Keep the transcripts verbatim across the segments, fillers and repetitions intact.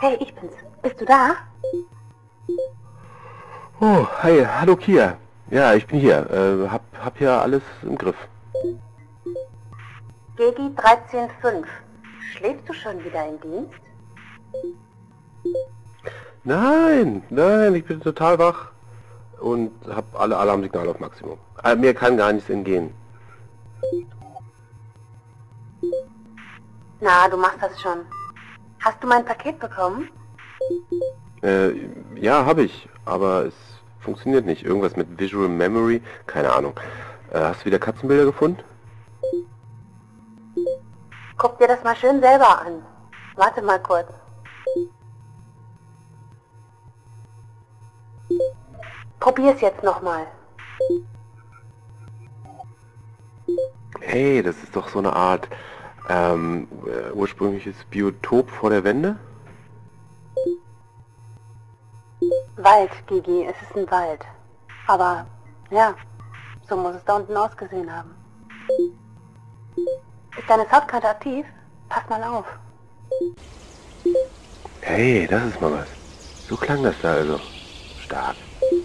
Hey, ich bin's. Bist du da? Oh, hi, hallo Kia. Ja, ich bin hier. Äh, hab, hab hier alles im Griff. Gegi dreizehn fünf. Schläfst du schon wieder im Dienst? Nein, nein, ich bin total wach und hab alle Alarmsignale auf Maximum. Äh, mir kann gar nichts entgehen. Na, du machst das schon. Hast du mein Paket bekommen? Äh, ja, habe ich, aber es funktioniert nicht. Irgendwas mit Visual Memory, keine Ahnung. Äh, hast du wieder Katzenbilder gefunden? Guck dir das mal schön selber an. Warte mal kurz. Probier's jetzt nochmal. Hey, das ist doch so eine Art ähm, äh, ursprüngliches Biotop vor der Wende? Wald, Gigi, es ist ein Wald. Aber, ja, so muss es da unten ausgesehen haben. Ist deine Soundkarte aktiv? Pass mal auf. Hey, das ist mal was. So klang das da also. Stark.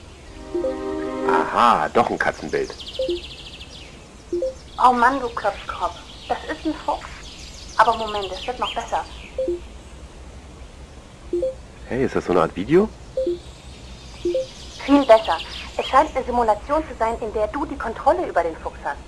Aha, doch ein Katzenbild. Oh Mann, du Klopfkopf. Das ist ein Fuchs. Aber Moment, es wird noch besser. Hey, ist das so eine Art Video? Viel besser. Es scheint eine Simulation zu sein, in der du die Kontrolle über den Fuchs hast.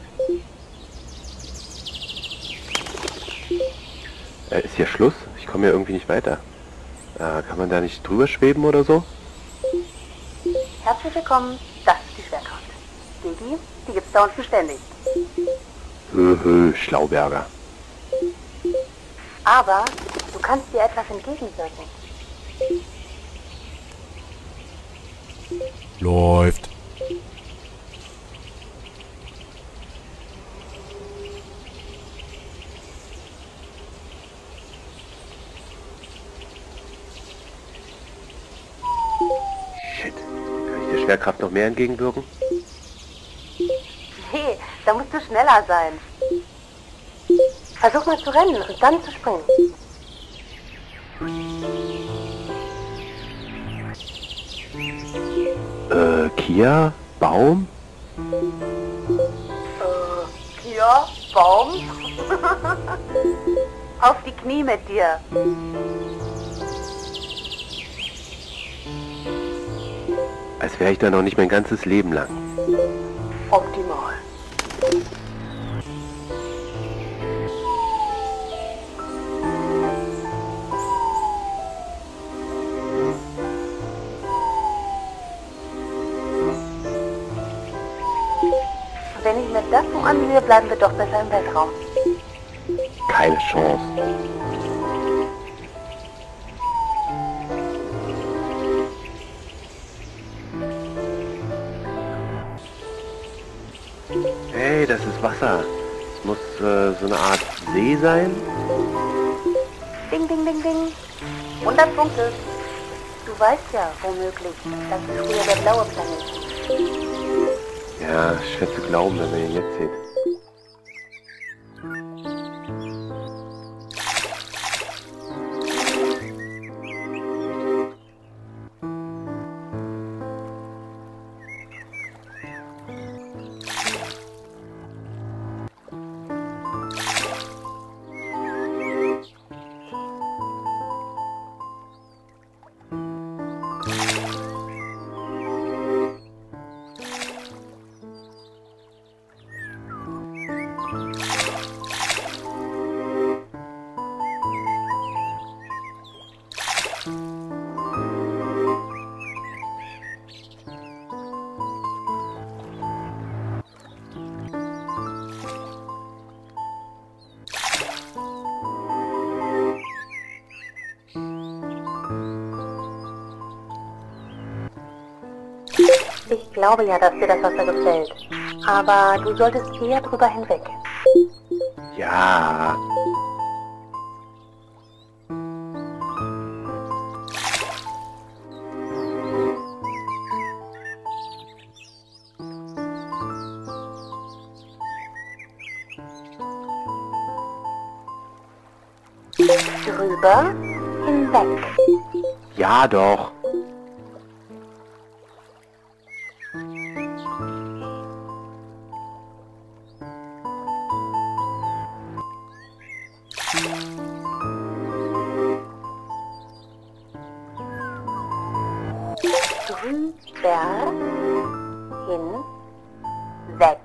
Äh, ist hier Schluss? Ich komme hier irgendwie nicht weiter. Äh, kann man da nicht drüber schweben oder so? Herzlich willkommen, das ist die Schwerkraft. Gigi, die gibt's da unten ständig. Hö, hö, Schlauberger. Aber du kannst dir etwas entgegenwirken. Läuft. Shit. Kann ich der Schwerkraft noch mehr entgegenwirken? Nee, da musst du schneller sein. Versuch mal zu rennen und dann zu springen. Äh, Kia? Baum? Äh, ja, Baum. Auf die Knie mit dir. Als wäre ich da noch nicht mein ganzes Leben lang. Optimal. Wenn ich mir das so ansehe, bleiben wir doch besser im Weltraum. Keine Chance. Hey, das ist Wasser. Es muss äh, so eine Art See sein. Ding, ding, ding, ding. hundert Punkte. Du weißt ja, womöglich, das ist früher der blaue Planet. Ja, schwer zu glauben, wenn man ihn jetzt sieht. Ich glaube ja, dass dir das Wasser gefällt. Aber du solltest eher drüber hinweg. Ja. Drüber, hinweg. Ja, doch. Drüber, hin, weg.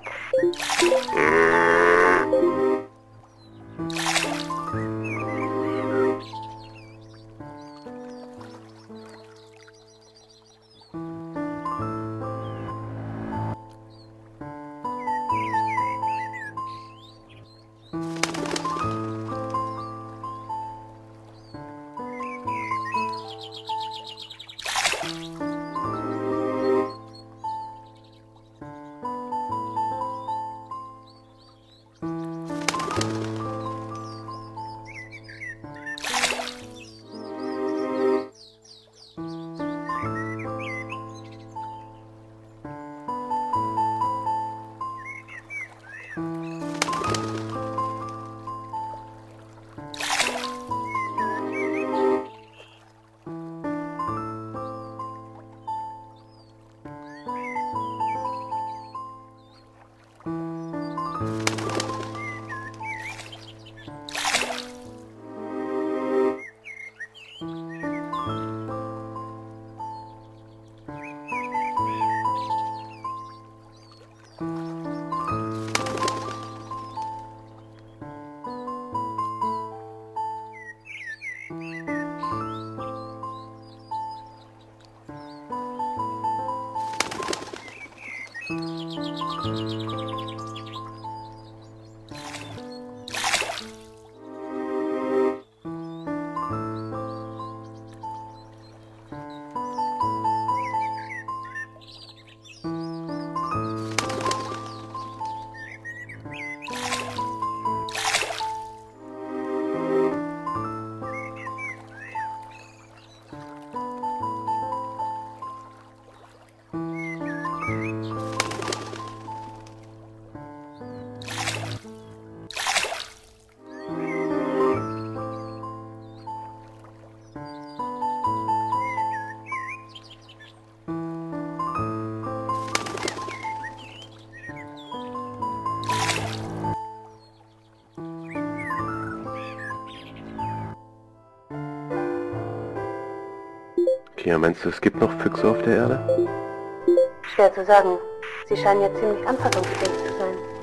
Ja, meinst du, es gibt noch Füchse auf der Erde? Schwer zu sagen. Sie scheinen ja ziemlich anpassungsfähig zu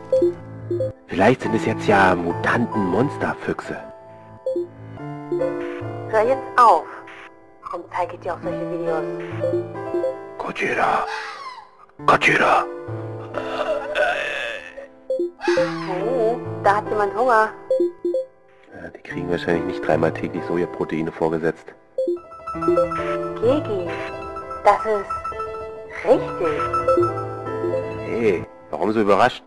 sein. Vielleicht sind es jetzt ja Mutanten-Monsterfüchse. Hör jetzt auf. Warum zeige ich dir auch solche Videos? Gojira! Gojira! Oh, da hat jemand Hunger. Ja, die kriegen wahrscheinlich nicht dreimal täglich Sojaproteine vorgesetzt. Gigi, das ist richtig. Hey, warum so überrascht?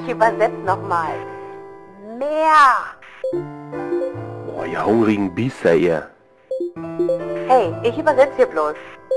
Ich übersetze nochmal. Mehr. Boah, ihr hungrigen Biester, ihr. Hey, ich übersetze hier bloß.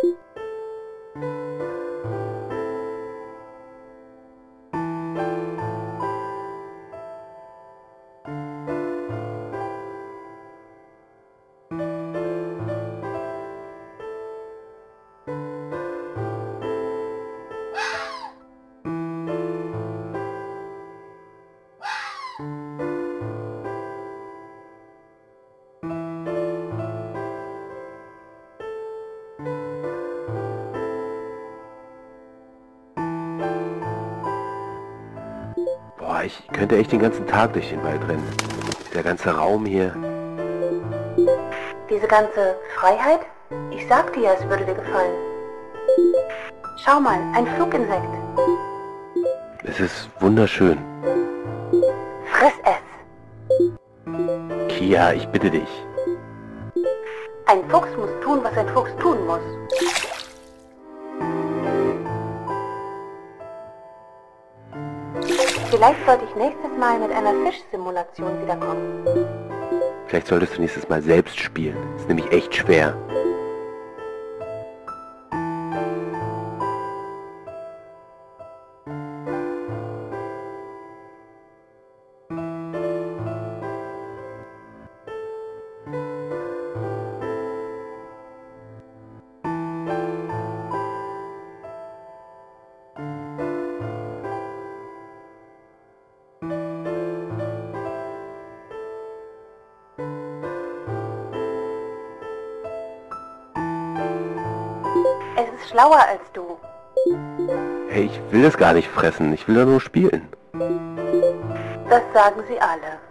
Boah, ich könnte echt den ganzen Tag durch den Wald rennen. Der ganze Raum hier. Diese ganze Freiheit? Ich sagte ja, es würde dir gefallen. Schau mal, ein Fluginsekt. Es ist wunderschön. Friss es. Kia, ich bitte dich. Ein Fuchs muss tun, was ein Fuchs tun muss. Vielleicht sollte ich nächstes Mal mit einer Fischsimulation wiederkommen. Vielleicht solltest du nächstes Mal selbst spielen. Ist nämlich echt schwer. Es ist schlauer als du. Hey, ich will das gar nicht fressen. Ich will da nur spielen. Das sagen sie alle.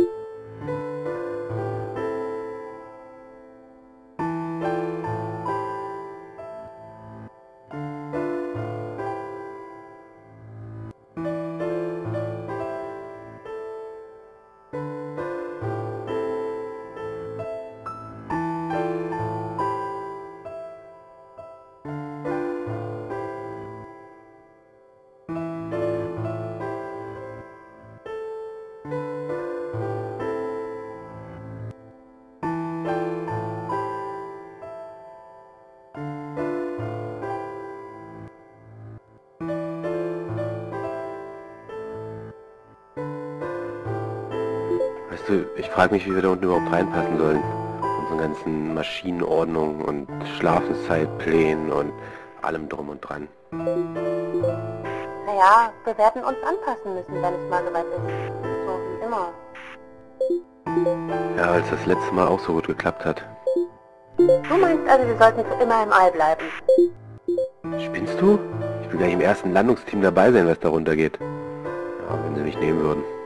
Weißt du, ich frage mich, wie wir da unten überhaupt reinpassen sollen. Unsere ganzen Maschinenordnungen und Schlafenszeitplänen und allem drum und dran. Naja, wir werden uns anpassen müssen, wenn es mal soweit ist. So wie immer. Ja, weil es das letzte Mal auch so gut geklappt hat. Du meinst also, wir sollten für immer im All bleiben? Spinnst du? Ich will gleich im ersten Landungsteam dabei sein, was da runtergeht. Ja, wenn sie mich nehmen würden.